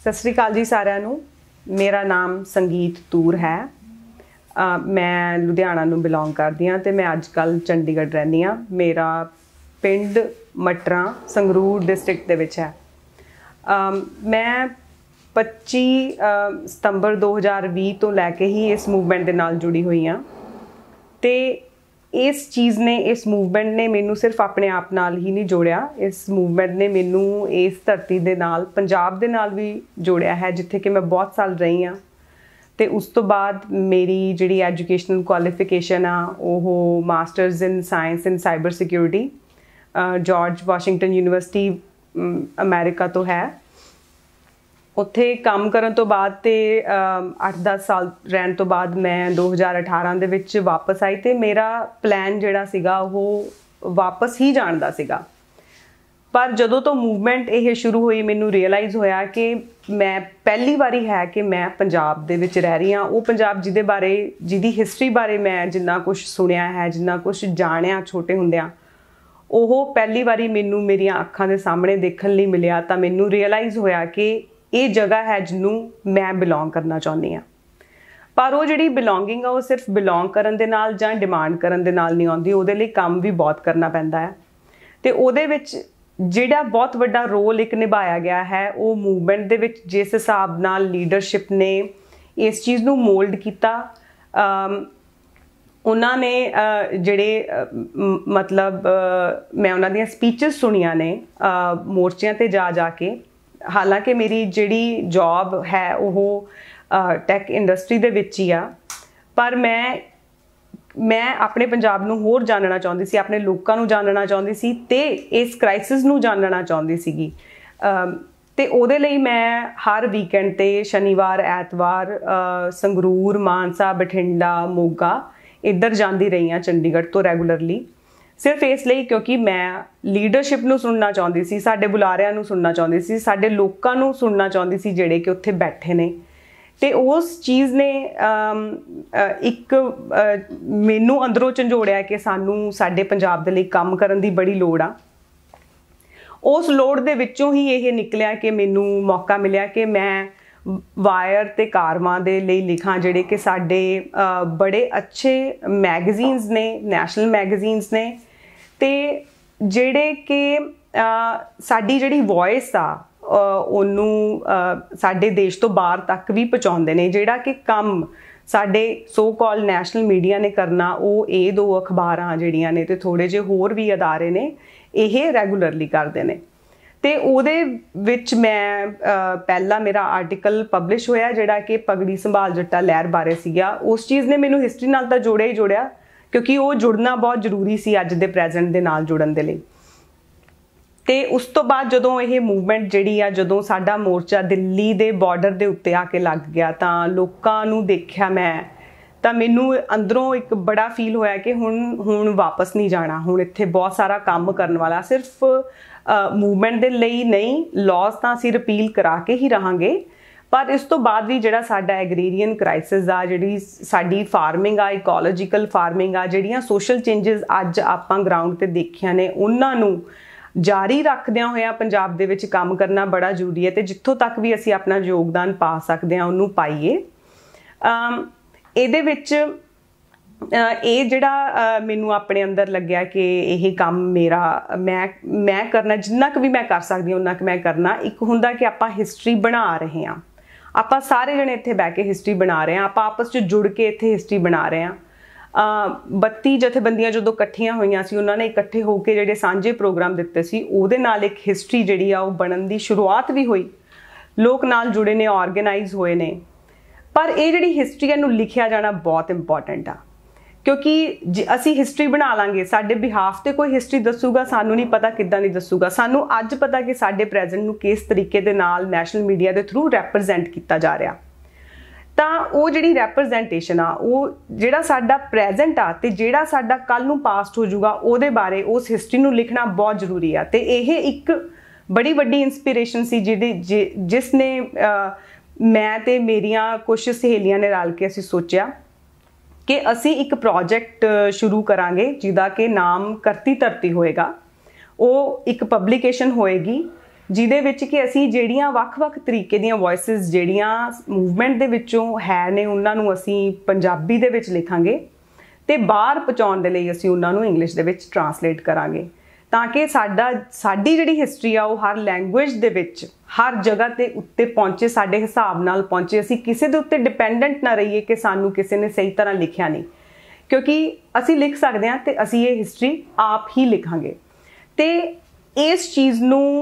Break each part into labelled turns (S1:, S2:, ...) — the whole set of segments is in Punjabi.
S1: सत श्री अकाल जी सारिਆਂ ਨੂੰ। मेरा नाम संगीत तूर है। मैं लुधियाना ਨੂੰ बिलोंग करती हाँ तो मैं अजकल चंडीगढ़ रहनी हाँ। मेरा पिंड मटरा संगरूर डिस्ट्रिक्ट दे विच है। मैं 25 सितंबर 2020 तो लैके ही इस मूवमेंट के नाल जुड़ी हुई हाँ। तो इस चीज़ ने, इस मूवमेंट ने मैनू सिर्फ अपने आप नाल ही नहीं जोड़िया, इस मूवमेंट ने मैनू इस धरती दे नाल, पंजाब दे नाल भी जोड़िया है जिथे कि मैं बहुत साल रही हाँ। तो उस तो बाद मेरी जिहड़ी एजुकेशनल क्वालिफिकेशन आ वो masters in science in cyber security George Washington University America तो है। उत्थे काम करन तो बाद ते 8-10 साल रहन तो बाद मैं 2018 दे विच वापस आई। तो मेरा प्लान जिहड़ा सीगा वो वापस ही जाण दा सीगा। पर जदों तो मूवमेंट ये शुरू हुई मैनू रियलाइज़ होया कि मैं पहली बारी है कि मैं पंजाब दे विच रह रही हाँ। वो पंजाब जिहदे बारे, जिहदी हिस्टरी बारे मैं जिन्ना कुछ सुनिया है, जिन्ना कुछ जाणिया छोटे हुंदियां, ओह पहली बारी मैनू मेरियां अखां दे सामने देखण लई मिलिया। तां मैनू रियलाइज़ होया कि ये जगह है जिन्नू मैं बिलोंग करना चाहुंदी हाँ। पर वो जिहड़ी बिलोंगिंग आ वो सिर्फ बिलोंग करन दे नाल जां डिमांड करन दे नाल नहीं आउंदी, उहदे लई काम भी बहुत करना पैंदा है। ते उहदे विच जिहड़ा बहुत वड्डा रोल एक निभाया गया है वो मूवमेंट दे विच जिस हिसाब नाल लीडरशिप ने इस चीज़ नू मोल्ड किया, उन्होंने जिहड़े मतलब मैं उन्हां दियां स्पीचेस सुनिया ने मोर्चियां ते जा जाके। हालांकि मेरी जिहड़ी जॉब है वो टैक इंडस्ट्री दे विच ही आ, पर मैं अपने पंजाब नूं होर जानना चाहुंदी सी, अपने लोकां नूं जानना चाहुंदी सी ते इस क्राइसिस नूं जानना चाहुंदी सीगी। ते उहदे लई मैं हर वीकेंड ते शनिवार ऐतवार संगरूर, मानसा, बठिंडा, मोगा इधर जाती रही हाँ चंडीगढ़ तो रेगूलरली, सिर्फ इसलिए क्योंकि मैं लीडरशिप नूं सुनना चाहती सी, साडे बुलारियां नूं सुनना चाहती सी, साडे लोकां नूं सुनना चाहती सी जिहड़े कि उत्थे बैठे ने। ते उस चीज़ ने एक मैनू अंदरों झंजोड़िया कि सानू साडे पंजाब दे लई काम करन दी बड़ी लोड़ आ। उस लोड़ दे विचों ही ये निकलिया कि मैनू मौका मिलिया कि मैं वायर ते कारवां दे लई लिखां, जिहड़े कि साडे बड़े अच्छे मैगजीन्स ने, नैशनल मैगजीन्स ने, ते जिहड़े कि साडी जिहड़ी वॉइस आ ਉਹਨੂੰ ਸਾਡੇ देश तो बाहर तक भी पहुँचाते हैं। जिहड़ा कि काम साडे सो कॉल नैशनल मीडिया ने करना वो ये 2 अखबारां जिहड़ियां ने ते थोड़े जे होर भी अदारे ने ये रेगूलरली करते हैं। तो ਉਹਦੇ ਵਿੱਚ मैं पहला मेरा आर्टिकल पब्लिश होया जिहड़ा कि पगड़ी संभाल जट्टा लहर बारे सीगा। उस चीज़ ने मैनू हिस्टरी नाल तां जोड़िया ही जोड़िया, क्योंकि वो जुड़ना बहुत जरूरी सी अज दे प्रैजेंट दे नाल जुड़न दे लई। तो उस तो बाद जदों ये मूवमेंट जिहड़ी आ, जदों साडा मोर्चा दिल्ली दे बॉर्डर दे उत्ते आके लग गया, तां लोकां नूं देखिया मैं, तां मैनू अंदरों एक बड़ा फील होया कि हुण वापस नहीं जाना, हुण इत्थे बहुत सारा काम करन वाला। सिर्फ मूवमेंट दे लई नहीं, लॉज तां असीं रिपील करा के ही रहांगे, पर इस तो बाद भी जिहड़ा साडा एग्रीरियन क्राइसिस आ, जिहड़ी साडी फार्मिंग आ, इकोलॉजिकल फार्मिंग आ, जिहड़ियां सोशल चेंजिस अज आपां ग्राउंड ते देखियां ने, उन्हां नूं जारी रखदियां होया पंजाब दे विच काम करना बड़ा जरूरी है। तो जिथों तक भी असीं अपना योगदान पा सकते हैं उन्होंने पाईए। इहदे विच ये जिहड़ा मैनू अपने अंदर लग्या कि यही काम मेरा मैं करना, जिन्ना क भी मैं कर सकदी उन्ना क मैं करना। एक हुंदा कि आपां हिस्टरी बना रहे हैं, आपां सारे जणे इत्थे बैठ के हिस्टरी बना रहे हैं, आपां आपस च जुड़ के इत्थे हिस्टरी बना रहे हैं। 32 जथेबंदियां जो इकट्ठियां हुई सी, उन्होंने इकट्ठे होकर जिहड़े सांझे प्रोग्राम दिते सी, उहदे नाल एक हिस्टरी जिहड़ी आ बनन दी शुरुआत भी हुई, लोग नाल जुड़े ने, ऑर्गेनाइज होए ने। पर ये जिहड़ी हिस्टरी है लिखिया जाना बहुत इंपॉर्टेंट आ, क्योंकि असी हिस्टरी बना लांगे, साडे बिहाफ ते कोई हिस्टरी दसूगा, सानू नहीं पता किद्दां नहीं दसूगा। सानू अज पता कि साडे प्रेजेंट नू किस तरीके दे नाल नैशनल मीडिया के थ्रू रैप्रजेंट किया जा रहा। ਤਾਂ ਉਹ ਜਿਹੜੀ ਰੈਪਰੈਜ਼ੈਂਟੇਸ਼ਨ ਆ, ਉਹ ਜਿਹੜਾ ਸਾਡਾ ਪ੍ਰੈਜ਼ੈਂਟ ਆ ਤੇ ਜਿਹੜਾ ਸਾਡਾ ਕੱਲ ਨੂੰ ਪਾਸਟ ਹੋ ਜਾਊਗਾ, ਉਹਦੇ ਬਾਰੇ ਉਸ ਹਿਸਟਰੀ ਨੂੰ ਲਿਖਣਾ ਬਹੁਤ ਜ਼ਰੂਰੀ ਆ। ਤੇ ਇਹ ਇੱਕ ਬੜੀ ਵੱਡੀ ਇਨਸਪੀਰੇਸ਼ਨ ਸੀ ਜਿਸ ਨੇ ਮੈਂ ਤੇ ਮੇਰੀਆਂ ਕੁਝ ਸਹੇਲੀਆਂ ਨੇ ਰਲ ਕੇ ਅਸੀਂ ਸੋਚਿਆ ਕਿ ਅਸੀਂ ਇੱਕ ਪ੍ਰੋਜੈਕਟ ਸ਼ੁਰੂ ਕਰਾਂਗੇ ਜਿਹਦਾ ਕਿ ਨਾਮ ਕਰਤੀ ਧਰਤੀ ਹੋਏਗਾ। ਉਹ ਇੱਕ ਪਬਲੀਕੇਸ਼ਨ ਹੋਏਗੀ ਜਿਹਦੇ ਵਿੱਚ ਕਿ ਅਸੀਂ ਜਿਹੜੀਆਂ ਵੱਖ-ਵੱਖ ਤਰੀਕੇ ਦੀਆਂ ਵੌਇਸਿਸ ਜਿਹੜੀਆਂ ਮੂਵਮੈਂਟ ਦੇ ਵਿੱਚੋਂ ਹੈ ਨੇ ਉਹਨਾਂ ਨੂੰ ਅਸੀਂ ਪੰਜਾਬੀ ਦੇ ਵਿੱਚ ਲਿਖਾਂਗੇ ਤੇ ਬਾਹਰ ਪਹੁੰਚਾਉਣ ਦੇ ਲਈ ਅਸੀਂ ਉਹਨਾਂ ਨੂੰ ਇੰਗਲਿਸ਼ ਦੇ ਵਿੱਚ ਟਰਾਂਸਲੇਟ ਕਰਾਂਗੇ, ਤਾਂ ਕਿ ਸਾਡੀ ਜਿਹੜੀ ਹਿਸਟਰੀ ਆ ਉਹ ਹਰ ਲੈਂਗੁਏਜ ਦੇ ਵਿੱਚ ਹਰ ਜਗ੍ਹਾ ਤੇ ਉੱਤੇ ਪਹੁੰਚੇ, ਸਾਡੇ ਹਿਸਾਬ ਨਾਲ ਪਹੁੰਚੇ। ਅਸੀਂ ਕਿਸੇ ਦੇ ਉੱਤੇ ਡਿਪੈਂਡੈਂਟ ਨਾ ਰਹੀਏ ਕਿ ਸਾਨੂੰ ਕਿਸੇ ਨੇ ਸਹੀ ਤਰ੍ਹਾਂ ਲਿਖਿਆ ਨਹੀਂ, ਕਿਉਂਕਿ ਅਸੀਂ ਲਿਖ ਸਕਦੇ ਹਾਂ ਤੇ ਅਸੀਂ ਇਹ ਹਿਸਟਰੀ ਆਪ ਹੀ ਲਿਖਾਂਗੇ। ਤੇ ਇਸ ਚੀਜ਼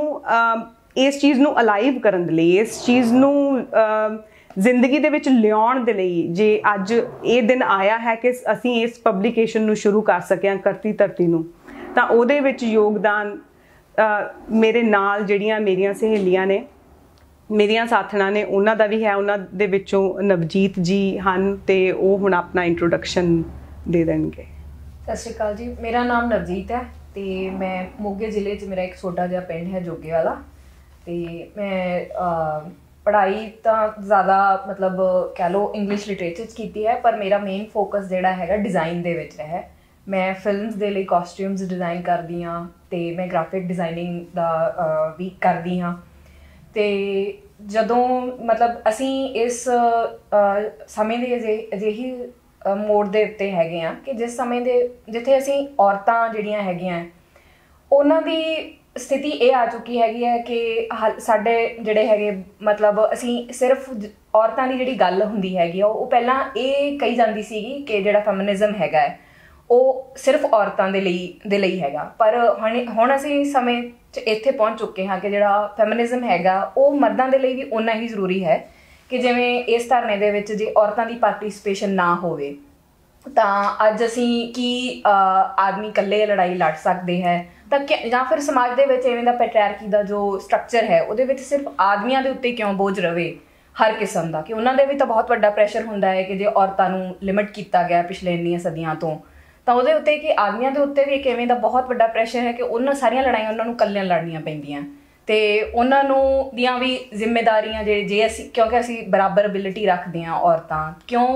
S1: ਨੂੰ ਅਲਾਈਵ ਕਰਨ ਦੇ ਲਈ, ਇਸ ਚੀਜ਼ ਨੂੰ ਜ਼ਿੰਦਗੀ ਦੇ ਵਿੱਚ ਲਿਆਉਣ ਦੇ ਲਈ, ਜੇ ਅੱਜ ਇਹ ਦਿਨ ਆਇਆ ਹੈ ਕਿ ਅਸੀਂ ਇਸ ਪਬਲੀਕੇਸ਼ਨ ਨੂੰ ਸ਼ੁਰੂ ਕਰ ਸਕੇ ਹਾਂ ਕਰਤੀ ਧਰਤੀ ਨੂੰ, ਤਾਂ ਉਹਦੇ ਵਿੱਚ ਯੋਗਦਾਨ ਮੇਰੇ ਨਾਲ ਜਿਹੜੀਆਂ ਮੇਰੀਆਂ ਸਹੇਲੀਆਂ ਨੇ, ਮੇਰੀਆਂ ਸਾਥਣਾਂ ਨੇ, ਉਹਨਾਂ ਦਾ ਵੀ ਹੈ। ਉਹਨਾਂ ਦੇ ਵਿੱਚੋਂ ਨਵਜੀਤ ਜੀ ਹਨ ਤੇ ਉਹ ਹੁਣ ਆਪਣਾ ਇੰਟਰੋਡਕਸ਼ਨ ਦੇ ਦੇਣਗੇ।
S2: ਸਤਿ ਸ਼੍ਰੀ ਅਕਾਲ ਜੀ, ਮੇਰਾ ਨਾਮ ਨਵਜੀਤ ਹੈ ਤੇ ਮੈਂ ਮੋਗੇ ਜ਼ਿਲ੍ਹੇ 'ਚ ਮੇਰਾ ਇੱਕ ਛੋਟਾ ਜਿਹਾ ਪਿੰਡ ਹੈ ਜੋਗੇ ਵਾਲਾ। ਤੇ ਮੈਂ ਪੜ੍ਹਾਈ ਤਾਂ ਜ਼ਿਆਦਾ ਮਤਲਬ ਕਹਿ ਲਓ ਇੰਗਲਿਸ਼ ਲਿਟਰੇਚਰ 'ਚ ਕੀਤੀ ਹੈ, ਪਰ ਮੇਰਾ ਮੇਨ ਫੋਕਸ ਜਿਹੜਾ ਹੈਗਾ ਡਿਜ਼ਾਈਨ ਦੇ ਵਿੱਚ ਰਿਹਾ। ਮੈਂ ਫਿਲਮਸ ਦੇ ਲਈ ਕਾਸਟਿਊਮਸ ਡਿਜ਼ਾਈਨ ਕਰਦੀ ਹਾਂ ਤੇ ਮੈਂ ਗ੍ਰਾਫਿਕ ਡਿਜ਼ਾਈਨਿੰਗ ਦਾ ਵੀ ਕਰਦੀ ਹਾਂ। ਤੇ ਜਦੋਂ ਮਤਲਬ ਅਸੀਂ ਇਸ ਸਮੇਂ ਦੇ ਅਜਿਹੀ ਮੋੜ ਦੇ ਉੱਤੇ ਹੈਗੇ ਹਾਂ ਕਿ ਜਿਸ ਸਮੇਂ ਦੇ ਜਿੱਥੇ ਅਸੀਂ ਔਰਤਾਂ ਜਿਹੜੀਆਂ ਹੈਗੀਆਂ ਉਹਨਾਂ ਦੀ ਸਥਿਤੀ ਇਹ ਆ ਚੁੱਕੀ ਹੈਗੀ ਹੈ ਕਿ ਸਾਡੇ ਜਿਹੜੇ ਹੈਗੇ ਮਤਲਬ ਅਸੀਂ ਸਿਰਫ ਔਰਤਾਂ ਦੀ ਜਿਹੜੀ ਗੱਲ ਹੁੰਦੀ ਹੈਗੀ ਆ ਉਹ ਪਹਿਲਾਂ ਇਹ ਕਹੀ ਜਾਂਦੀ ਸੀਗੀ ਕਿ ਜਿਹੜਾ ਫੈਮਿਨਿਜ਼ਮ ਹੈਗਾ ਹੈ ਉਹ ਸਿਰਫ ਔਰਤਾਂ ਦੇ ਲਈ ਹੈਗਾ। ਪਰ ਹੁਣ ਅਸੀਂ ਸਮੇਂ 'ਚ ਇੱਥੇ ਪਹੁੰਚ ਚੁੱਕੇ ਹਾਂ ਕਿ ਜਿਹੜਾ ਫੈਮਿਨਿਜ਼ਮ ਹੈਗਾ ਉਹ ਮਰਦਾਂ ਦੇ ਲਈ ਵੀ ਓਨਾ ਹੀ ਜ਼ਰੂਰੀ ਹੈ ਕਿ ਜਿਵੇਂ ਇਸ ਧਰਨੇ ਦੇ ਵਿੱਚ ਜੇ ਔਰਤਾਂ ਦੀ ਪਾਰਟੀਸਪੇਸ਼ਨ ਨਾ ਹੋਵੇ ਤਾਂ ਅੱਜ ਅਸੀਂ ਕੀ ਆਦਮੀ ਇਕੱਲੇ ਲੜਾਈ ਲੜ ਸਕਦੇ ਹੈ ਤਾਂ ਜਾਂ ਫਿਰ ਸਮਾਜ ਦੇ ਵਿੱਚ ਇਵੇਂ ਦਾ ਪੈਟਰੀਆਰਕੀ ਦਾ ਜੋ ਸਟਰਕਚਰ ਹੈ ਉਹਦੇ ਵਿੱਚ ਸਿਰਫ ਆਦਮੀਆਂ ਦੇ ਉੱਤੇ ਕਿਉਂ ਬੋਝ ਰਵੇ ਹਰ ਕਿਸਮ ਦਾ, ਕਿ ਉਹਨਾਂ ਦੇ ਵੀ ਤਾਂ ਬਹੁਤ ਵੱਡਾ ਪ੍ਰੈਸ਼ਰ ਹੁੰਦਾ ਹੈ ਕਿ ਜੇ ਔਰਤਾਂ ਨੂੰ ਲਿਮਿਟ ਕੀਤਾ ਗਿਆ ਪਿਛਲੇ ਇੰਨੀਆਂ ਸਦੀਆਂ ਤੋਂ, ਤਾਂ ਉਹਦੇ ਉੱਤੇ ਕਿ ਆਦਮੀਆਂ ਦੇ ਉੱਤੇ ਵੀ ਇੱਕ ਇਵੇਂ ਦਾ ਬਹੁਤ ਵੱਡਾ ਪ੍ਰੈਸ਼ਰ ਹੈ ਕਿ ਉਹਨਾਂ ਸਾਰੀਆਂ ਲੜਾਈਆਂ ਉਹਨਾਂ ਨੂੰ ਇਕੱਲਿਆਂ ਲੜਨੀਆਂ ਪੈਂਦੀਆਂ ਤੇ ਉਹਨਾਂ ਨੂੰ ਦੀਆਂ ਵੀ ਜ਼ਿੰਮੇਦਾਰੀਆਂ ਜੇ ਅਸੀਂ ਕਿਉਂਕਿ ਅਸੀਂ ਬਰਾਬਰ ਐਬਿਲਿਟੀ ਰੱਖਦੇ ਹਾਂ ਔਰਤਾਂ, ਕਿਉਂ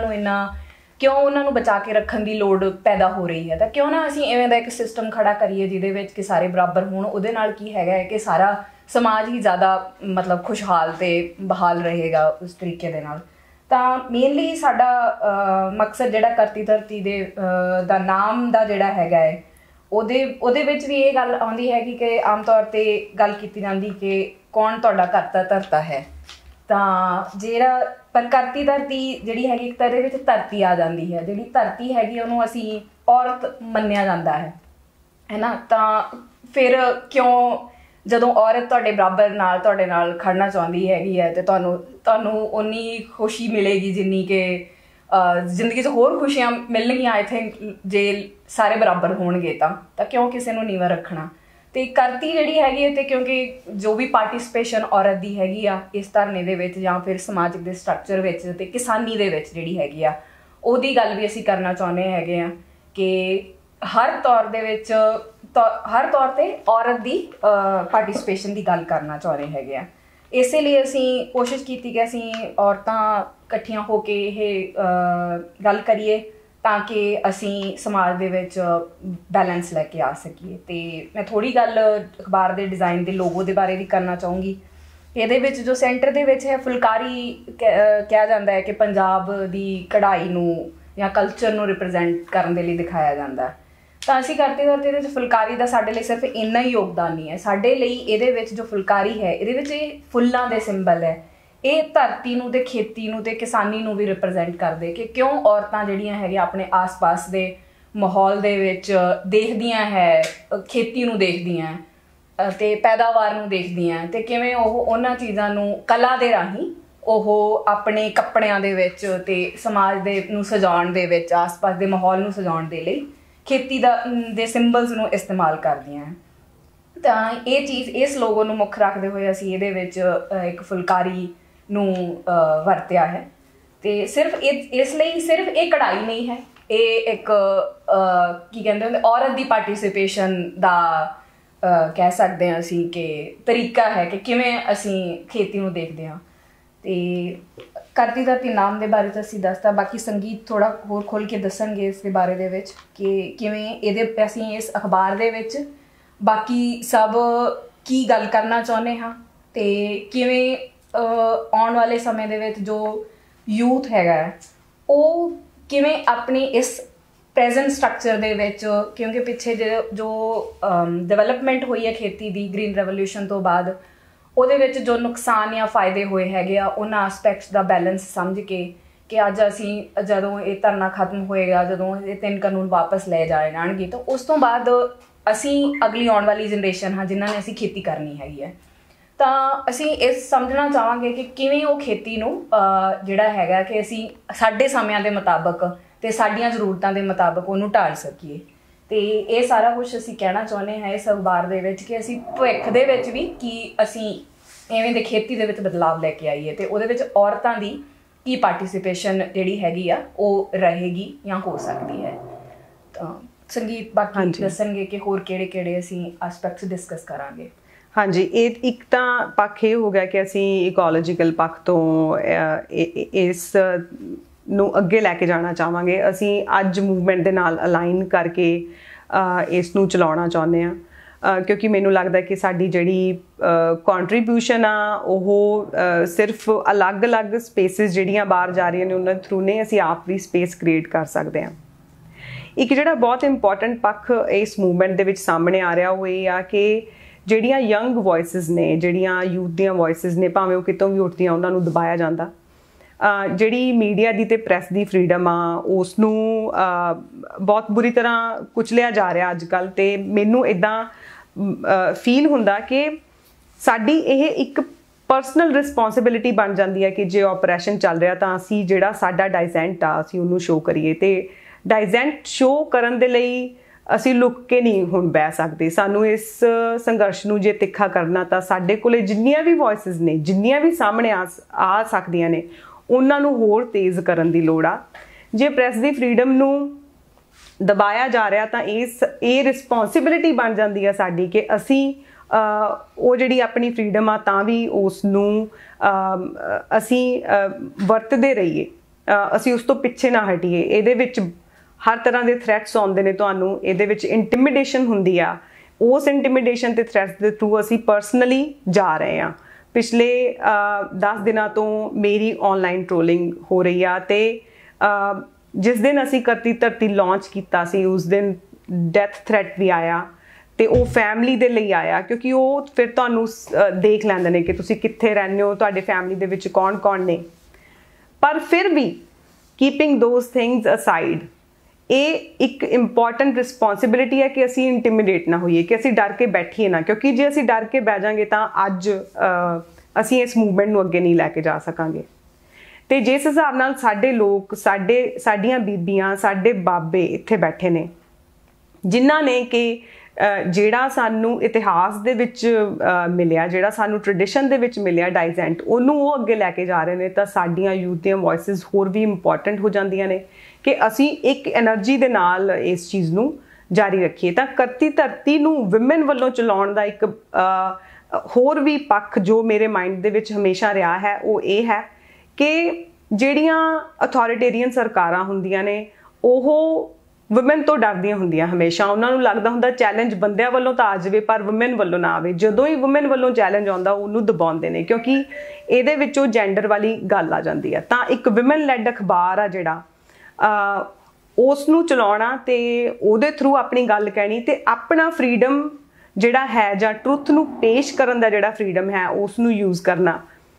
S2: ਉਹਨਾਂ ਨੂੰ ਬਚਾ ਕੇ ਰੱਖਣ ਦੀ ਲੋੜ ਪੈਦਾ ਹੋ ਰਹੀ ਹੈ। ਤਾਂ ਕਿਉਂ ਨਾ ਅਸੀਂ ਇਵੇਂ ਦਾ ਇੱਕ ਸਿਸਟਮ ਖੜਾ ਕਰੀਏ ਜਿਹਦੇ ਵਿੱਚ ਕਿ ਸਾਰੇ ਬਰਾਬਰ ਹੋਣ। ਉਹਦੇ ਨਾਲ ਕੀ ਹੈਗਾ ਹੈ ਕਿ ਸਾਰਾ ਸਮਾਜ ਹੀ ਜ਼ਿਆਦਾ ਮਤਲਬ ਖੁਸ਼ਹਾਲ ਤੇ ਬਹਾਲ ਰਹੇਗਾ ਉਸ ਤਰੀਕੇ ਦੇ ਨਾਲ। ਤਾਂ ਮੇਨਲੀ ਸਾਡਾ ਮਕਸਦ ਜਿਹੜਾ ਕਰਤੀ ਧਰਤੀ ਦਾ ਨਾਮ ਦਾ ਜਿਹੜਾ ਹੈਗਾ ਹੈ ਉਹਦੇ ਵਿੱਚ ਵੀ ਇਹ ਗੱਲ ਆਉਂਦੀ ਹੈਗੀ ਕਿ ਆਮ ਤੌਰ 'ਤੇ ਗੱਲ ਕੀਤੀ ਜਾਂਦੀ ਕਿ ਕੌਣ ਤੁਹਾਡਾ ਕਰਤਾ ਧਰਤਾ ਹੈ। ਤਾਂ ਜਿਹੜਾ ਪਰ ਕਰਤੀ ਧਰਤੀ ਜਿਹੜੀ ਹੈਗੀ ਇੱਕ ਤਾਂ ਇਹਦੇ ਵਿੱਚ ਧਰਤੀ ਆ ਜਾਂਦੀ ਹੈ, ਜਿਹੜੀ ਧਰਤੀ ਹੈਗੀ ਉਹਨੂੰ ਅਸੀਂ ਔਰਤ ਮੰਨਿਆ ਜਾਂਦਾ ਹੈ ਨਾ। ਤਾਂ ਫਿਰ ਕਿਉਂ ਜਦੋਂ ਔਰਤ ਤੁਹਾਡੇ ਨਾਲ ਖੜਨਾ ਚਾਹੁੰਦੀ ਹੈਗੀ ਹੈ ਤੇ ਤੁਹਾਨੂੰ ਓਨੀ ਖੁਸ਼ੀ ਮਿਲੇਗੀ ਜਿੰਨੀ ਕਿ ਜ਼ਿੰਦਗੀ 'ਚ ਹੋਰ ਖੁਸ਼ੀਆਂ ਮਿਲਣਗੀਆਂ ਆਈ ਥਿੰਕ ਜੇ ਸਾਰੇ ਬਰਾਬਰ ਹੋਣਗੇ ਤਾਂ ਕਿਉਂ ਕਿਸੇ ਨੂੰ ਨੀਵਾਂ ਰੱਖਣਾ। ਤੇ ਕਰਤੀ ਜਿਹੜੀ ਹੈਗੀ ਹੈ ਤੇ ਕਿਉਂਕਿ ਜੋ ਵੀ ਪਾਰਟੀਸਪੇਸ਼ਨ ਔਰਤ ਦੀ ਹੈਗੀ ਆ ਇਸ ਧਰਨੇ ਦੇ ਵਿੱਚ ਜਾਂ ਫਿਰ ਸਮਾਜਿਕ ਦੇ ਸਟਰਕਚਰ ਵਿੱਚ ਤੇ ਕਿਸਾਨੀ ਦੇ ਵਿੱਚ ਜਿਹੜੀ ਹੈਗੀ ਆ ਉਹਦੀ ਗੱਲ ਵੀ ਅਸੀਂ ਕਰਨਾ ਚਾਹੁੰਦੇ ਹੈਗੇ ਆ ਕਿ ਹਰ ਤੌਰ ਤੇ ਔਰਤ ਦੀ ਪਾਰਟੀਸਪੇਸ਼ਨ ਦੀ ਗੱਲ ਕਰਨਾ ਚਾਹੁੰਦੇ ਹੈਗੇ ਆ। ਇਸੇ ਲਈ ਅਸੀਂ ਕੋਸ਼ਿਸ਼ ਕੀਤੀ ਕਿ ਅਸੀਂ ਔਰਤਾਂ ਇਕੱਠੀਆਂ ਹੋ ਕੇ ਇਹ ਗੱਲ ਕਰੀਏ ਤਾਂ ਕਿ ਅਸੀਂ ਸਮਾਜ ਦੇ ਵਿੱਚ ਬੈਲੈਂਸ ਲੈ ਕੇ ਆ ਸਕੀਏ। ਤੇ ਮੈਂ ਥੋੜ੍ਹੀ ਗੱਲ ਅਖਬਾਰ ਦੇ ਡਿਜ਼ਾਈਨ ਦੇ ਲੋਗੋ ਦੇ ਬਾਰੇ ਵੀ ਕਰਨਾ ਚਾਹੂੰਗੀ। ਇਹਦੇ ਵਿੱਚ ਜੋ ਸੈਂਟਰ ਦੇ ਵਿੱਚ ਹੈ ਫੁਲਕਾਰੀ ਕਿਹਾ ਜਾਂਦਾ ਹੈ ਕਿ ਪੰਜਾਬ ਦੀ ਕਢਾਈ ਨੂੰ ਜਾਂ ਕਲਚਰ ਨੂੰ ਰਿਪਰੈਜ਼ੈਂਟ ਕਰਨ ਦੇ ਲਈ ਦਿਖਾਇਆ ਜਾਂਦਾ। ਤਾਂ ਅਸੀਂ ਕਰਦੇ ਇਹਦੇ ਵਿੱਚ ਫੁਲਕਾਰੀ ਦਾ ਸਾਡੇ ਲਈ ਸਿਰਫ ਇੰਨਾ ਹੀ ਯੋਗਦਾਨ ਨਹੀਂ ਹੈ। ਸਾਡੇ ਲਈ ਇਹਦੇ ਵਿੱਚ ਜੋ ਫੁਲਕਾਰੀ ਹੈ ਇਹਦੇ ਵਿੱਚ ਇਹ ਫੁੱਲਾਂ ਦੇ ਸਿੰਬਲ ਹੈ, ਇਹ ਧਰਤੀ ਨੂੰ ਤੇ ਖੇਤੀ ਨੂੰ ਤੇ ਕਿਸਾਨੀ ਨੂੰ ਵੀ ਰਿਪਰੈਜ਼ੈਂਟ ਕਰਦੇ ਕਿ ਕਿਉਂ ਔਰਤਾਂ ਜਿਹੜੀਆਂ ਹੈਗੀਆਂ ਆਪਣੇ ਆਸ-ਪਾਸ ਦੇ ਮਾਹੌਲ ਦੇ ਵਿੱਚ ਦੇਖਦੀਆਂ ਹੈ, ਖੇਤੀ ਨੂੰ ਦੇਖਦੀਆਂ ਤੇ ਪੈਦਾਵਾਰ ਨੂੰ ਦੇਖਦੀਆਂ ਤੇ ਕਿਵੇਂ ਉਹ ਉਹਨਾਂ ਚੀਜ਼ਾਂ ਨੂੰ ਕਲਾ ਦੇ ਰਾਹੀਂ ਉਹ ਆਪਣੇ ਕੱਪੜਿਆਂ ਦੇ ਵਿੱਚ ਤੇ ਸਮਾਜ ਨੂੰ ਸਜਾਉਣ ਦੇ ਵਿੱਚ, ਆਸ-ਪਾਸ ਦੇ ਮਾਹੌਲ ਨੂੰ ਸਜਾਉਣ ਦੇ ਲਈ ਖੇਤੀ ਦੇ ਸਿੰਬਲਸ ਨੂੰ ਇਸਤੇਮਾਲ ਕਰਦੀਆਂ। ਤਾਂ ਇਹ ਚੀਜ਼ ਇਸ ਲੋਗੋ ਨੂੰ ਮੁੱਖ ਰੱਖਦੇ ਹੋਏ ਅਸੀਂ ਇਹਦੇ ਵਿੱਚ ਇੱਕ ਫੁਲਕਾਰੀ ਨੂੰ ਵਰਤਿਆ ਹੈ। ਤੇ ਸਿਰਫ ਇਸ ਲਈ ਸਿਰਫ ਇਹ ਕਢਾਈ ਨਹੀਂ ਹੈ, ਇਹ ਇੱਕ ਕੀ ਕਹਿੰਦੇ ਹੁੰਦੇ ਔਰਤ ਦੀ ਪਾਰਟੀਸਿਪੇਸ਼ਨ ਦਾ ਕਹਿ ਸਕਦੇ ਹਾਂ ਅਸੀਂ ਕਿ ਤਰੀਕਾ ਹੈ ਕਿ ਕਿਵੇਂ ਅਸੀਂ ਖੇਤੀ ਨੂੰ ਦੇਖਦੇ ਹਾਂ। ਤੇ ਕਰਤੀ ਧਰਤੀ ਨਾਮ ਦੇ ਬਾਰੇ ਤਾਂ ਅਸੀਂ ਦੱਸਤਾ, ਬਾਕੀ ਸੰਗੀਤ ਥੋੜ੍ਹਾ ਹੋਰ ਖੋਲ੍ਹ ਕੇ ਦੱਸਣਗੇ ਇਸ ਦੇ ਬਾਰੇ ਦੇ ਵਿੱਚ ਕਿ ਕਿਵੇਂ ਅਸੀਂ ਇਸ ਅਖਬਾਰ ਦੇ ਵਿੱਚ ਬਾਕੀ ਸਭ ਕੀ ਗੱਲ ਕਰਨਾ ਚਾਹੁੰਦੇ ਹਾਂ ਤੇ ਕਿਵੇਂ ਆਉਣ ਵਾਲੇ ਸਮੇਂ ਦੇ ਵਿੱਚ ਜੋ ਯੂਥ ਹੈਗਾ ਉਹ ਕਿਵੇਂ ਆਪਣੀ ਇਸ ਪ੍ਰੈਜ਼ੈਂਟ ਸਟਰਕਚਰ ਦੇ ਵਿੱਚ, ਕਿਉਂਕਿ ਪਿੱਛੇ ਜੋ ਡਿਵੈਲਪਮੈਂਟ ਹੋਈ ਹੈ ਖੇਤੀ ਦੀ ਗ੍ਰੀਨ ਰੈਵੋਲੂਸ਼ਨ ਤੋਂ ਬਾਅਦ, ਉਹਦੇ ਵਿੱਚ ਜੋ ਨੁਕਸਾਨ ਜਾਂ ਫਾਇਦੇ ਹੋਏ ਹੈਗੇ ਆ ਉਹਨਾਂ ਆਸਪੈਕਟਸ ਦਾ ਬੈਲੈਂਸ ਸਮਝ ਕੇ ਕਿ ਅੱਜ ਅਸੀਂ ਜਦੋਂ ਇਹ ਧਰਨਾ ਖਤਮ ਹੋਏਗਾ, ਜਦੋਂ ਇਹ 3 ਕਾਨੂੰਨ ਵਾਪਸ ਲਏ ਜਾਏ ਜਾਣਗੇ, ਤਾਂ ਉਸ ਤੋਂ ਬਾਅਦ ਅਸੀਂ ਅਗਲੀ ਆਉਣ ਵਾਲੀ ਜਨਰੇਸ਼ਨ ਹਾਂ ਜਿਨ੍ਹਾਂ ਨੇ ਅਸੀਂ ਖੇਤੀ ਕਰਨੀ ਹੈਗੀ ਹੈ, ਤਾਂ ਅਸੀਂ ਇਸ ਸਮਝਣਾ ਚਾਹਾਂਗੇ ਕਿ ਕਿਵੇਂ ਉਹ ਖੇਤੀ ਨੂੰ ਜਿਹੜਾ ਹੈਗਾ ਕਿ ਅਸੀਂ ਸਾਡੇ ਸਮਿਆਂ ਦੇ ਮੁਤਾਬਕ ਅਤੇ ਸਾਡੀਆਂ ਜ਼ਰੂਰਤਾਂ ਦੇ ਮੁਤਾਬਕ ਉਹਨੂੰ ਢਾਲ ਸਕੀਏ। ਅਤੇ ਇਹ ਸਾਰਾ ਕੁਛ ਅਸੀਂ ਕਹਿਣਾ ਚਾਹੁੰਦੇ ਹਾਂ ਇਸ ਅਖਬਾਰ ਦੇ ਵਿੱਚ ਕਿ ਅਸੀਂ ਭਵਿੱਖ ਦੇ ਵਿੱਚ ਵੀ ਕੀ ਅਸੀਂ ਐਵੇਂ ਦੇ ਖੇਤੀ ਦੇ ਵਿੱਚ ਬਦਲਾਵ ਲੈ ਕੇ ਆਈਏ ਅਤੇ ਉਹਦੇ ਵਿੱਚ ਔਰਤਾਂ ਦੀ ਕੀ ਪਾਰਟੀਸਿਪੇਸ਼ਨ ਜਿਹੜੀ ਹੈਗੀ ਆ ਉਹ ਰਹੇਗੀ ਜਾਂ ਹੋ ਸਕਦੀ ਹੈ। ਤਾਂ ਸੰਗੀਤ ਬਾਕੀ ਦੱਸਣਗੇ ਕਿ ਹੋਰ ਕਿਹੜੇ ਅਸੀਂ ਐਸਪੈਕਟਸ ਡਿਸਕਸ ਕਰਾਂਗੇ।
S1: ਹਾਂਜੀ, ਇਹ ਇੱਕ ਤਾਂ ਪੱਖ ਇਹ ਹੋ ਗਿਆ ਕਿ ਅਸੀਂ ਇਕੋਲੋਜੀਕਲ ਪੱਖ ਤੋਂ ਇਸ ਨੂੰ ਅੱਗੇ ਲੈ ਕੇ ਜਾਣਾ ਚਾਹਾਂਗੇ। ਅਸੀਂ ਅੱਜ ਮੂਵਮੈਂਟ ਦੇ ਨਾਲ ਅਲਾਈਨ ਕਰਕੇ ਇਸ ਨੂੰ ਚਲਾਉਣਾ ਚਾਹੁੰਦੇ ਹਾਂ, ਕਿਉਂਕਿ ਮੈਨੂੰ ਲੱਗਦਾ ਕਿ ਸਾਡੀ ਜਿਹੜੀ ਕੰਟਰੀਬਿਊਸ਼ਨ ਆ ਉਹ ਸਿਰਫ ਅਲੱਗ-ਅਲੱਗ ਸਪੇਸਿਸ ਜਿਹੜੀਆਂ ਬਾਹਰ ਜਾ ਰਹੀਆਂ ਨੇ ਉਹਨਾਂ ਥਰੂ ਨੇ, ਅਸੀਂ ਆਪ ਵੀ ਸਪੇਸ ਕ੍ਰੀਏਟ ਕਰ ਸਕਦੇ ਹਾਂ। ਇੱਕ ਜਿਹੜਾ ਬਹੁਤ ਇੰਪੋਰਟੈਂਟ ਪੱਖ ਇਸ ਮੂਵਮੈਂਟ ਦੇ ਵਿੱਚ ਸਾਹਮਣੇ ਆ ਰਿਹਾ ਉਹ ਇਹ ਆ ਕਿ ਜਿਹੜੀਆਂ ਯੰਗ ਵੋਇਸਿਸ ਨੇ, ਜਿਹੜੀਆਂ ਯੂਥ ਦੀਆਂ ਵੋਇਸਿਸ ਨੇ, ਭਾਵੇਂ ਉਹ ਕਿਤੋਂ ਵੀ ਉੱਠਦੀਆਂ, ਉਹਨਾਂ ਨੂੰ ਦਬਾਇਆ ਜਾਂਦਾ। ਜਿਹੜੀ ਮੀਡੀਆ ਦੀ ਅਤੇ ਪ੍ਰੈਸ ਦੀ ਫਰੀਡਮ ਆ ਉਸ ਨੂੰ ਬਹੁਤ ਬੁਰੀ ਤਰ੍ਹਾਂ ਕੁਚਲਿਆ ਜਾ ਰਿਹਾ ਅੱਜ ਕੱਲ੍ਹ। ਅਤੇ ਮੈਨੂੰ ਇੱਦਾਂ ਫੀਲ ਹੁੰਦਾ ਕਿ ਸਾਡੀ ਇਹ ਇੱਕ ਪਰਸਨਲ ਰਿਸਪੋਂਸੀਬਿਲਿਟੀ ਬਣ ਜਾਂਦੀ ਹੈ ਕਿ ਜੇ ਆਪਰੇਸ਼ਨ ਚੱਲ ਰਿਹਾ ਤਾਂ ਅਸੀਂ ਜਿਹੜਾ ਸਾਡਾ ਡਾਈਸੈਂਟ ਆ ਅਸੀਂ ਉਹਨੂੰ ਸ਼ੋਅ ਕਰੀਏ। ਅਤੇ ਡਾਈਸੈਂਟ ਸ਼ੋਅ ਕਰਨ ਦੇ ਲਈ ਅਸੀਂ ਲੁੱਕ ਕੇ ਨਹੀਂ ਹੁਣ ਬਹਿ ਸਕਦੇ। ਸਾਨੂੰ ਇਸ ਸੰਘਰਸ਼ ਨੂੰ ਜੇ ਤਿੱਖਾ ਕਰਨਾ ਤਾਂ ਸਾਡੇ ਕੋਲ ਜਿੰਨੀਆਂ ਵੀ ਵੋਇਸਿਸ ਨੇ, ਜਿੰਨੀਆਂ ਵੀ ਸਾਹਮਣੇ ਆ ਸਕਦੀਆਂ ਨੇ, ਉਹਨਾਂ ਨੂੰ ਹੋਰ ਤੇਜ਼ ਕਰਨ ਦੀ ਲੋੜ ਆ। ਜੇ ਪ੍ਰੈਸ ਦੀ ਫਰੀਡਮ ਨੂੰ ਦਬਾਇਆ ਜਾ ਰਿਹਾ ਤਾਂ ਇਹ ਰਿਸਪੋਂਸਿਬਿਲਿਟੀ ਬਣ ਜਾਂਦੀ ਹੈ ਸਾਡੀ ਕਿ ਅਸੀਂ ਉਹ ਜਿਹੜੀ ਆਪਣੀ ਫਰੀਡਮ ਆ ਤਾਂ ਵੀ ਉਸ ਨੂੰ ਅਸੀਂ ਵਰਤਦੇ ਰਹੀਏ, ਅਸੀਂ ਉਸ ਤੋਂ ਪਿੱਛੇ ਨਾ ਹਟੀਏ। ਇਹਦੇ ਵਿੱਚ ਹਰ ਤਰ੍ਹਾਂ ਦੇ ਥ੍ਰੈਟਸ ਆਉਂਦੇ ਨੇ ਤੁਹਾਨੂੰ, ਇਹਦੇ ਵਿੱਚ ਇੰਟੀਮੀਡੇਸ਼ਨ ਹੁੰਦੀ ਆ। ਉਸ ਇੰਟੀਮੀਡੇਸ਼ਨ ਤੇ ਥ੍ਰੈਟਸ ਦੇ ਥਰੂ ਅਸੀਂ ਪਰਸਨਲੀ ਜਾ ਰਹੇ ਹਾਂ। ਪਿਛਲੇ 10 ਦਿਨਾਂ ਤੋਂ ਮੇਰੀ ਆਨਲਾਈਨ ਟ੍ਰੋਲਿੰਗ ਹੋ ਰਹੀ ਆ ਅਤੇ ਜਿਸ ਦਿਨ ਅਸੀਂ ਕਰਤੀ ਧਰਤੀ ਲਾਂਚ ਕੀਤਾ ਸੀ ਉਸ ਦਿਨ ਡੈਥ ਥ੍ਰੈਟ ਵੀ ਆਇਆ ਅਤੇ ਉਹ ਫੈਮਿਲੀ ਦੇ ਲਈ ਆਇਆ, ਕਿਉਂਕਿ ਉਹ ਫਿਰ ਤੁਹਾਨੂੰ ਦੇਖ ਲੈਂਦੇ ਨੇ ਕਿ ਤੁਸੀਂ ਕਿੱਥੇ ਰਹਿੰਦੇ ਹੋ, ਤੁਹਾਡੇ ਫੈਮਿਲੀ ਦੇ ਵਿੱਚ ਕੌਣ ਨੇ। ਪਰ ਫਿਰ ਵੀ ਕੀਪਿੰਗ ਦੋਜ਼ ਥਿੰਗਸ ਅਸਾਈਡ, ਇਹ ਇੱਕ ਇੰਪੋਰਟੈਂਟ ਰਿਸਪੋਂਸਿਬਿਲਿਟੀ ਹੈ ਕਿ ਅਸੀਂ ਇੰਟੀਮੀਡੇਟ ਨਾ ਹੋਈਏ, ਕਿ ਅਸੀਂ ਡਰ ਕੇ ਬੈਠੀਏ ਨਾ, ਕਿਉਂਕਿ ਜੇ ਅਸੀਂ ਡਰ ਕੇ ਬਹਿ ਜਾਵਾਂਗੇ ਤਾਂ ਅੱਜ ਅਸੀਂ ਇਸ ਮੂਵਮੈਂਟ ਨੂੰ ਅੱਗੇ ਨਹੀਂ ਲੈ ਕੇ ਜਾ ਸਕਾਂਗੇ। ਅਤੇ ਜਿਸ ਹਿਸਾਬ ਨਾਲ ਸਾਡੇ ਲੋਕ, ਸਾਡੀਆਂ ਬੀਬੀਆਂ, ਸਾਡੇ ਬਾਬੇ ਇੱਥੇ ਬੈਠੇ ਨੇ ਜਿਨ੍ਹਾਂ ਨੇ ਕਿ ਜਿਹੜਾ ਸਾਨੂੰ ਇਤਿਹਾਸ ਦੇ ਵਿੱਚ ਮਿਲਿਆ, ਜਿਹੜਾ ਸਾਨੂੰ ਟ੍ਰੈਡੀਸ਼ਨ ਦੇ ਵਿੱਚ ਮਿਲਿਆ ਡਾਈਸੈਂਟ, ਉਹਨੂੰ ਉਹ ਅੱਗੇ ਲੈ ਕੇ ਜਾ ਰਹੇ ਨੇ, ਤਾਂ ਸਾਡੀਆਂ ਯੂਥ ਦੀਆਂ ਵੋਇਸਿਸ ਹੋਰ ਵੀ ਇੰਪੋਰਟੈਂਟ ਹੋ ਜਾਂਦੀਆਂ ਨੇ ਕਿ ਅਸੀਂ ਇੱਕ ਐਨਰਜੀ ਦੇ ਨਾਲ ਇਸ ਚੀਜ਼ ਨੂੰ ਜਾਰੀ ਰੱਖੀਏ। ਤਾਂ ਕਰਤੀ ਧਰਤੀ ਨੂੰ ਵਿਮਨ ਵੱਲੋਂ ਚਲਾਉਣ ਦਾ ਇੱਕ ਹੋਰ ਵੀ ਪੱਖ ਜੋ ਮੇਰੇ ਮਾਈਂਡ ਦੇ ਵਿੱਚ ਹਮੇਸ਼ਾ ਰਿਹਾ ਹੈ ਉਹ ਇਹ ਹੈ ਕਿ ਜਿਹੜੀਆਂ ਅਥੋਰੀਟੇਰੀਅਨ ਸਰਕਾਰਾਂ ਹੁੰਦੀਆਂ ਨੇ ਉਹ ਵੂਮਨ ਤੋਂ ਡਰਦੀਆਂ ਹੁੰਦੀਆਂ ਹਮੇਸ਼ਾ। ਉਹਨਾਂ ਨੂੰ ਲੱਗਦਾ ਹੁੰਦਾ ਚੈਲੰਜ ਬੰਦਿਆਂ ਵੱਲੋਂ ਤਾਂ ਆ ਜਾਵੇ ਪਰ ਵੂਮਨ ਵੱਲੋਂ ਨਾ ਆਵੇ। ਜਦੋਂ ਹੀ ਵੂਮਨ ਵੱਲੋਂ ਚੈਲੰਜ ਆਉਂਦਾ ਉਹਨੂੰ ਦਬਾਉਂਦੇ ਨੇ, ਕਿਉਂਕਿ ਇਹਦੇ ਵਿੱਚੋਂ ਜੈਂਡਰ ਵਾਲੀ ਗੱਲ ਆ ਜਾਂਦੀ ਹੈ। ਤਾਂ ਇੱਕ ਵੂਮਨ ਲੈਡ ਅਖਬਾਰ ਆ ਜਿਹੜਾ ਉਸ ਨੂੰ ਚਲਾਉਣਾ ਅਤੇ ਉਹਦੇ ਥਰੂ ਆਪਣੀ ਗੱਲ ਕਹਿਣੀ ਅਤੇ ਆਪਣਾ ਫਰੀਡਮ ਜਿਹੜਾ ਹੈ ਜਾਂ ਟਰੁੱਥ ਨੂੰ ਪੇਸ਼ ਕਰਨ ਦਾ ਜਿਹੜਾ ਫਰੀਡਮ ਹੈ ਉਸ ਨੂੰ ਯੂਜ਼ ਕਰਨਾ,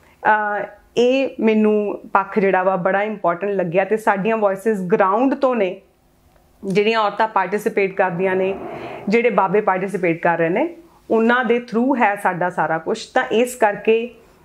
S1: ਇਹ ਮੈਨੂੰ ਪੱਖ ਜਿਹੜਾ ਵਾ ਬੜਾ ਇੰਪੋਰਟੈਂਟ ਲੱਗਿਆ। ਅਤੇ ਸਾਡੀਆਂ ਵੋਇਸਿਸ ਗਰਾਊਂਡ ਤੋਂ ਨੇ, ਜਿਹੜੀਆਂ ਔਰਤਾਂ ਪਾਰਟੀਸਿਪੇਟ ਕਰਦੀਆਂ ਨੇ, ਜਿਹੜੇ ਬਾਬੇ ਪਾਰਟੀਸਿਪੇਟ ਕਰ ਰਹੇ ਨੇ, ਉਹਨਾਂ ਦੇ ਥਰੂ ਹੈ ਸਾਡਾ ਸਾਰਾ ਕੁਛ। ਤਾਂ ਇਸ ਕਰਕੇ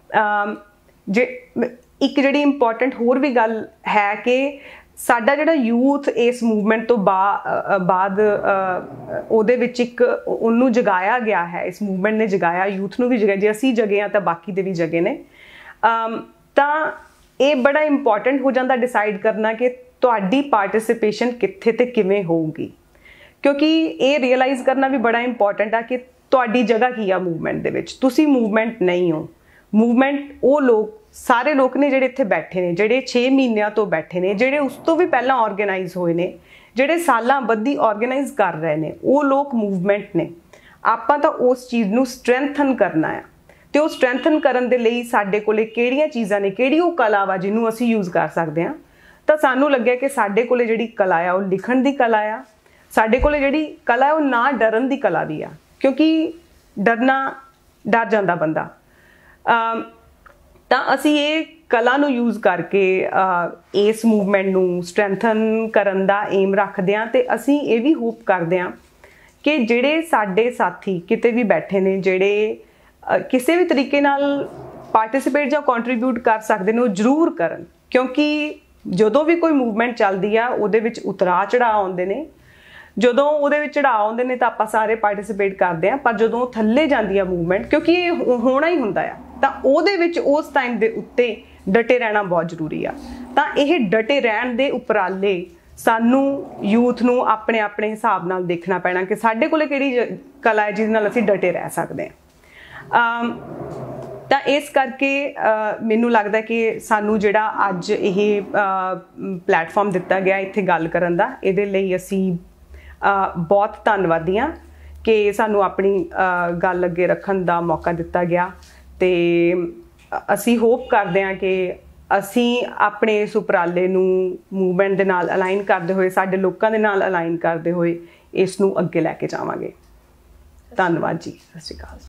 S1: ਇੱਕ ਜਿਹੜੀ ਇੰਪੋਰਟੈਂਟ ਹੋਰ ਵੀ ਗੱਲ ਹੈ ਕਿ ਸਾਡਾ ਜਿਹੜਾ ਯੂਥ ਇਸ ਮੂਵਮੈਂਟ ਤੋਂ ਬਾਅਦ ਉਹਦੇ ਵਿੱਚ ਇੱਕ ਉਹਨੂੰ ਜਗਾਇਆ ਗਿਆ ਹੈ, ਇਸ ਮੂਵਮੈਂਟ ਨੇ ਜਗਾਇਆ, ਯੂਥ ਨੂੰ ਵੀ ਜਗਾਇਆ। ਜੇ ਅਸੀਂ ਜਗੇ ਹਾਂ ਤਾਂ ਬਾਕੀ ਦੇ ਵੀ ਜਗੇ ਨੇ। ਤਾਂ ਇਹ ਬੜਾ ਇੰਪੋਰਟੈਂਟ ਹੋ ਜਾਂਦਾ ਡਿਸਾਈਡ ਕਰਨਾ ਕਿ ਤੁਹਾਡੀ ਪਾਰਟੀਸਿਪੇਸ਼ਨ ਕਿੱਥੇ ਤੇ ਕਿਵੇਂ ਹੋਊਗੀ, ਕਿਉਂਕਿ ਇਹ ਰੀਅਲਾਈਜ਼ ਕਰਨਾ ਵੀ ਬੜਾ ਇੰਪੋਰਟੈਂਟ ਆ ਕਿ ਤੁਹਾਡੀ ਜਗ੍ਹਾ ਕੀ ਆ ਮੂਵਮੈਂਟ ਦੇ ਵਿੱਚ। ਤੁਸੀਂ ਮੂਵਮੈਂਟ ਨਹੀਂ ਹੋ। ਮੂਵਮੈਂਟ ਉਹ ਲੋਕ, ਸਾਰੇ ਲੋਕ ਨੇ ਜਿਹੜੇ ਇੱਥੇ ਬੈਠੇ ਨੇ, ਜਿਹੜੇ 6 ਮਹੀਨਿਆਂ ਤੋਂ ਬੈਠੇ ਨੇ, ਜਿਹੜੇ ਉਸ ਤੋਂ ਵੀ ਪਹਿਲਾਂ ਆਰਗੇਨਾਈਜ਼ ਹੋਏ ਨੇ, ਜਿਹੜੇ ਸਾਲਾਂ ਬੱਧੀ ਆਰਗੇਨਾਈਜ਼ ਕਰ ਰਹੇ ਨੇ, ਉਹ ਲੋਕ ਮੂਵਮੈਂਟ ਨੇ। ਆਪਾਂ ਤਾਂ ਉਸ ਚੀਜ਼ ਨੂੰ ਸਟਰੈਂਥਨ ਕਰਨਾ ਆ ਤੇ ਉਹ ਸਟਰੈਂਥਨ ਕਰਨ ਦੇ ਲਈ ਸਾਡੇ ਕੋਲੇ ਕਿਹੜੀਆਂ ਚੀਜ਼ਾਂ ਨੇ, ਕਿਹੜੀ ਉਹ ਕਲਾ ਵਾ ਜਿਹਨੂੰ ਅਸੀਂ ਯੂਜ਼ ਕਰ ਸਕਦੇ ਹਾਂ। ਤਾਂ ਸਾਨੂੰ ਲੱਗਿਆ ਕਿ ਸਾਡੇ ਕੋਲੇ ਜਿਹੜੀ ਕਲਾ ਆ ਉਹ ਲਿਖਣ ਦੀ ਕਲਾ ਆ, ਸਾਡੇ ਕੋਲੇ ਜਿਹੜੀ ਕਲਾ ਉਹ ਨਾ ਡਰਨ ਦੀ ਕਲਾ ਵੀ ਆ, ਕਿਉਂਕਿ ਡਰ ਜਾਂਦਾ ਬੰਦਾ। ਤਾਂ ਅਸੀਂ ਇਹ ਕਲਾ ਨੂੰ ਯੂਜ਼ ਕਰਕੇ ਇਸ ਮੂਵਮੈਂਟ ਨੂੰ ਸਟਰੈਂਥਨ ਕਰਨ ਦਾ ਏਮ ਰੱਖਦੇ ਹਾਂ ਤੇ ਅਸੀਂ ਇਹ ਵੀ ਹੋਪ ਕਰਦੇ ਹਾਂ ਕਿ ਜਿਹੜੇ ਸਾਡੇ ਸਾਥੀ ਕਿਤੇ ਵੀ ਬੈਠੇ ਨੇ, ਜਿਹੜੇ ਕਿਸੇ ਵੀ ਤਰੀਕੇ ਨਾਲ ਪਾਰਟਿਸਿਪੇਟ ਜਾਂ ਕੰਟਰੀਬਿਊਟ ਕਰ ਸਕਦੇ ਨੇ, ਉਹ ਜ਼ਰੂਰ ਕਰਨ, ਕਿਉਂਕਿ ਜਦੋਂ ਵੀ ਕੋਈ ਮੂਵਮੈਂਟ ਚੱਲਦੀ ਆ ਉਹਦੇ ਵਿੱਚ ਉਤਰਾਅ ਚੜਾਅ ਆਉਂਦੇ ਨੇ। ਜਦੋਂ ਉਹਦੇ ਵਿੱਚ ਚੜਾਅ ਆਉਂਦੇ ਨੇ ਤਾਂ ਆਪਾਂ ਸਾਰੇ ਪਾਰਟਿਸਿਪੇਟ ਕਰਦੇ ਹਾਂ, ਪਰ ਜਦੋਂ ਥੱਲੇ ਜਾਂਦੀ ਆ ਮੂਵਮੈਂਟ, ਕਿਉਂਕਿ ਇਹ ਹੋਣਾ ਹੀ ਹੁੰਦਾ ਆ, ਤਾਂ ਉਹਦੇ ਵਿੱਚ ਉਸ ਟਾਈਮ ਦੇ ਉੱਤੇ ਡਟੇ ਰਹਿਣਾ ਬਹੁਤ ਜ਼ਰੂਰੀ ਆ। ਤਾਂ ਇਹ ਡਟੇ ਰਹਿਣ ਦੇ ਉਪਰਾਲੇ ਸਾਨੂੰ ਯੂਥ ਨੂੰ ਆਪਣੇ ਆਪਣੇ ਹਿਸਾਬ ਨਾਲ ਦੇਖਣਾ ਪੈਣਾ ਕਿ ਸਾਡੇ ਕੋਲੇ ਕਿਹੜੀ ਕਲਾ ਹੈ ਜਿਹਦੇ ਨਾਲ ਅਸੀਂ ਡਟੇ ਰਹਿ ਸਕਦੇ ਹਾਂ। ਤਾਂ ਇਸ ਕਰਕੇ ਮੈਨੂੰ ਲੱਗਦਾ ਕਿ ਸਾਨੂੰ ਜਿਹੜਾ ਅੱਜ ਇਹ ਪਲੇਟਫਾਰਮ ਦਿੱਤਾ ਗਿਆ ਇੱਥੇ ਗੱਲ ਕਰਨ ਦਾ, ਇਹਦੇ ਲਈ ਅਸੀਂ ਬਹੁਤ ਧੰਨਵਾਦੀ ਹਾਂ ਕਿ ਸਾਨੂੰ ਆਪਣੀ ਗੱਲ ਅੱਗੇ ਰੱਖਣ ਦਾ ਮੌਕਾ ਦਿੱਤਾ ਗਿਆ। ਤੇ ਅਸੀਂ ਹੋਪ ਕਰਦੇ ਹਾਂ ਕਿ ਅਸੀਂ ਆਪਣੇ ਇਸ ਉਪਰਾਲੇ ਨੂੰ ਮੂਵਮੈਂਟ ਦੇ ਨਾਲ ਅਲਾਈਨ ਕਰਦੇ ਹੋਏ, ਸਾਡੇ ਲੋਕਾਂ ਦੇ ਨਾਲ ਅਲਾਈਨ ਕਰਦੇ ਹੋਏ ਇਸ ਨੂੰ ਅੱਗੇ ਲੈ ਕੇ ਜਾਵਾਂਗੇ। ਧੰਨਵਾਦ ਜੀ। ਸਤਿ ਸ਼੍ਰੀ ਅਕਾਲ।